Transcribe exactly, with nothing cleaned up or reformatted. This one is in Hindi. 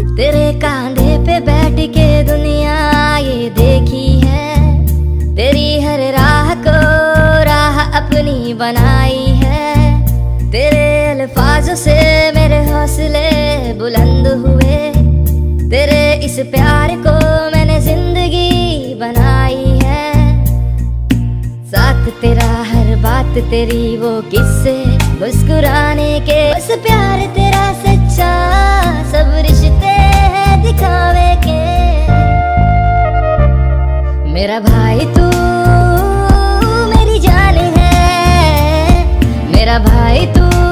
तेरे कांधे पे बैठ के दुनिया ये देखी है, तेरी हर राह को राह अपनी बनाई है। तेरे अल्फाजों से मेरे हौसले बुलंद हुए, तेरे इस प्यार को मैंने जिंदगी बनाई है। साथ तेरा हर बात तेरी वो किस्से मुस्कुराने के, बस प्यार तेरा सच्चा सब रिश्ते हैं दिखावे के। मेरा भाई तू मेरी जान है, मेरा भाई तू